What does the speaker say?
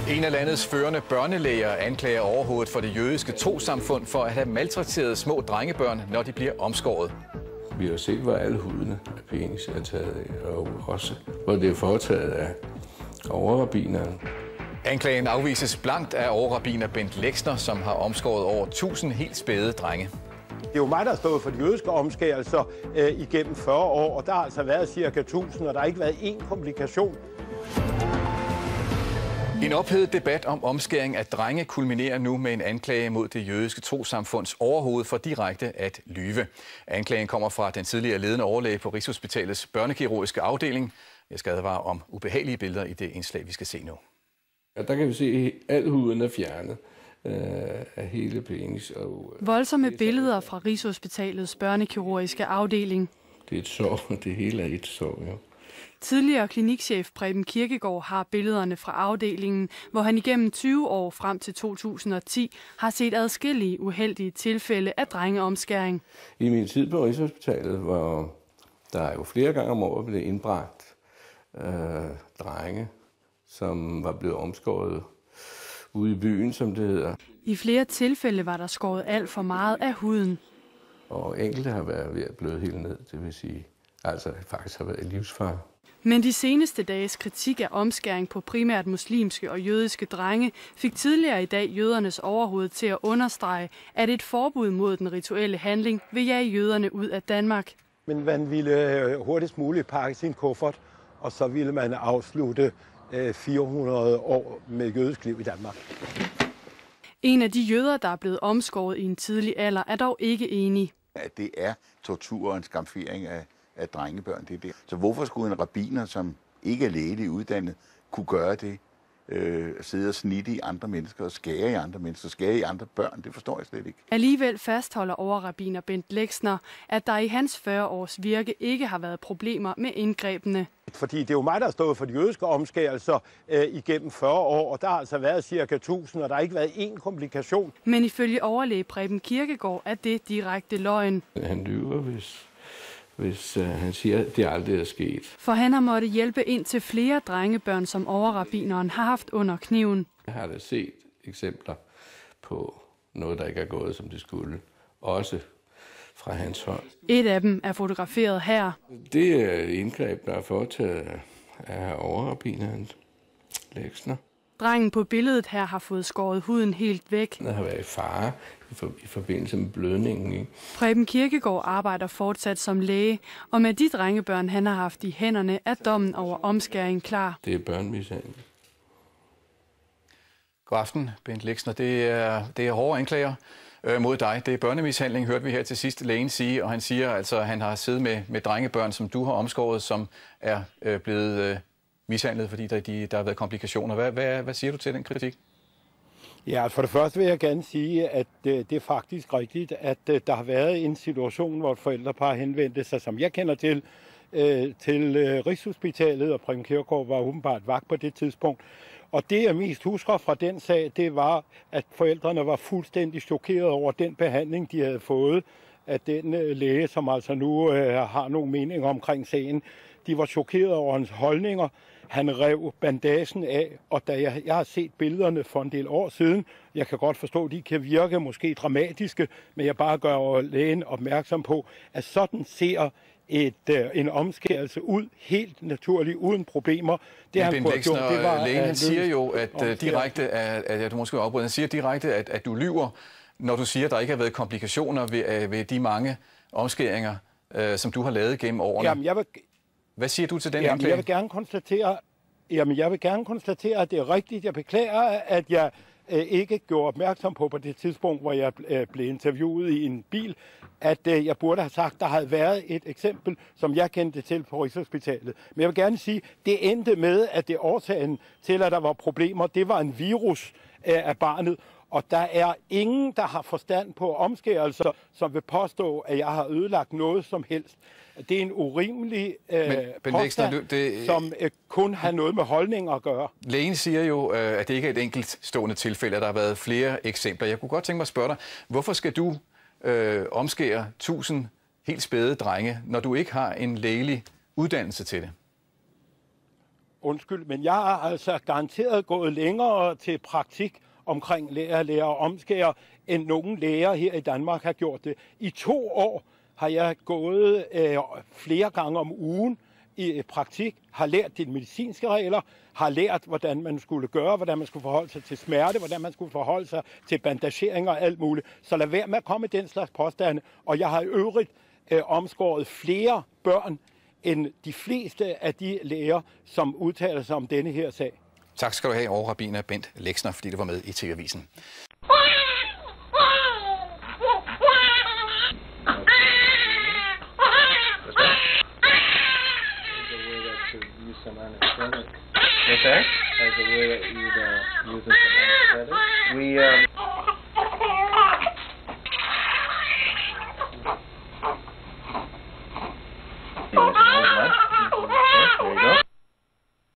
En af landets førende børnelæger anklager overhovedet for det jødiske trossamfund for at have maltrakteret små drengebørn, når de bliver omskåret. Vi har set, hvor alle hudene af penis er taget af, og også hvor det er foretaget af overrabbineren. Anklagen afvises blankt af overrabbiner Bent Leksner, som har omskåret over 1000 helt spæde drenge. Det er jo mig, der har stået for de jødiske omskærelser igennem 40 år, og der har altså været ca. 1000, og der har ikke været én komplikation. En ophedet debat om omskæring af drenge kulminerer nu med en anklage mod det jødiske trossamfunds overhoved for direkte at lyve. Anklagen kommer fra den tidligere ledende overlæge på Rigshospitalets børnekirurgiske afdeling. Jeg skal advare om ubehagelige billeder i det indslag, vi skal se nu. Ja, der kan vi se, at al huden er fjernet af hele penis. Voldsomme billeder fra Rigshospitalets børnekirurgiske afdeling. Det er et sår. Det hele er et sår, ja. Tidligere klinikchef Preben Kirkegaard har billederne fra afdelingen, hvor han igennem 20 år frem til 2010 har set adskillige uheldige tilfælde af drengeomskæring. I min tid på Rigshospitalet, hvor der jo flere gange om året blev indbragt drenge, som var blevet omskåret ude i byen, som det hedder. I flere tilfælde var der skåret alt for meget af huden. Og enkelte har været ved at bløde helt ned, det vil sige, altså faktisk har været i livsfare. Men de seneste dages kritik af omskæring på primært muslimske og jødiske drenge fik tidligere i dag jødernes overhoved til at understrege, at et forbud mod den rituelle handling vil jage jøderne ud af Danmark. Men man ville hurtigst muligt pakke sin kuffert, og så ville man afslutte 400 år med jødisk liv i Danmark. En af de jøder, der er blevet omskåret i en tidlig alder, er dog ikke enig. At det er tortur og en skamfering af drengebørn. Det er det. Så hvorfor skulle en rabbiner, som ikke er lægelig uddannet, kunne gøre det? Sidde og snitte i andre mennesker og skære i andre mennesker, skære i andre børn, det forstår jeg slet ikke. Alligevel fastholder overrabbiner Bent Leksner, at der i hans 40 års virke ikke har været problemer med indgrebene. Fordi det er jo mig, der har stået for de jødiske omskærelser igennem 40 år, og der har altså været ca. 1000, og der har ikke været én komplikation. Men ifølge overlæge Preben Kirkegaard er det direkte løgn. Han lyver, hvis han siger, at det aldrig er sket. For han har måttet hjælpe ind til flere drengebørn, som overrabbineren har haft under kniven. Jeg har da set eksempler på noget, der ikke er gået, som det skulle. Også fra hans hånd. Et af dem er fotograferet her. Det er et indgreb, der er foretaget af overrabbineren Leksner. Drengen på billedet her har fået skåret huden helt væk. Han har været i fare i forbindelse med blødningen. Ikke? Preben Kirkegaard arbejder fortsat som læge, og med de drengebørn, han har haft i hænderne, er dommen over omskæring klar. Det er børnemishandling. God aften, Bent Leksner. Det er hårde anklager mod dig. Det er børnemishandling, hørte vi her til sidst lægen sige, og han siger altså, at han har siddet med drengebørn, som du har omskåret, som er blevet mishandlet, fordi der har været komplikationer. Hvad siger du til den kritik? Ja, for det første vil jeg gerne sige, at det er faktisk rigtigt, at der har været en situation, hvor et forældrepar henvendte sig, som jeg kender til Rigshospitalet, og Preben Kirkegaard var åbenbart vagt på det tidspunkt. Og det, jeg mest husker fra den sag, det var, at forældrene var fuldstændig chokeret over den behandling, de havde fået af den læge, som altså nu har nogle meninger omkring sagen. De var chokeret over hans holdninger. Han rev bandagen af, og da jeg har set billederne for en del år siden, jeg kan godt forstå, at de kan virke måske dramatiske, men jeg bare gør lægen opmærksom på, at sådan ser en omskærelse ud, helt naturligt, uden problemer. Det han kunne have gjort, det var... Lægen han siger jo, at direkte, at du måske afbryder, han siger direkte, at du lyver, når du siger, at der ikke har været komplikationer ved de mange omskæringer, som du har lavet gennem årene. Jamen, hvad siger du til den anklage? Jeg vil gerne konstatere, at det er rigtigt. Jeg beklager, at jeg ikke gjorde opmærksom på det tidspunkt, hvor jeg blev interviewet i en bil, at jeg burde have sagt, at der havde været et eksempel, som jeg kendte til på Rigshospitalet. Men jeg vil gerne sige, at det endte med, at det årsagen til, at der var problemer, det var en virus af barnet. Og der er ingen, der har forstand på omskærelser, som vil påstå, at jeg har ødelagt noget som helst. Det er en urimelig påstand, som kun har noget med holdninger at gøre. Lægen siger jo, at det ikke er et enkelt stående tilfælde, at der har været flere eksempler. Jeg kunne godt tænke mig at spørge dig, hvorfor skal du omskære 1000 helt spæde drenge, når du ikke har en lægelig uddannelse til det? Undskyld, men jeg har altså garanteret gået længere til praktik omkring lærer og omskærer, end nogen læger her i Danmark har gjort det. I 2 år har jeg gået flere gange om ugen i praktik, har lært de medicinske regler, har lært, hvordan man skulle gøre, hvordan man skulle forholde sig til smerte, hvordan man skulle forholde sig til bandagering og alt muligt. Så lad være med at komme med den slags påstande. Og jeg har i øvrigt omskåret flere børn end de fleste af de læger, som udtaler sig om denne her sag. Tak skal du have, overrabbiner Bent Leksner, fordi du var med i TV-avisen. What's that? As a way that you'd use it for anesthetic.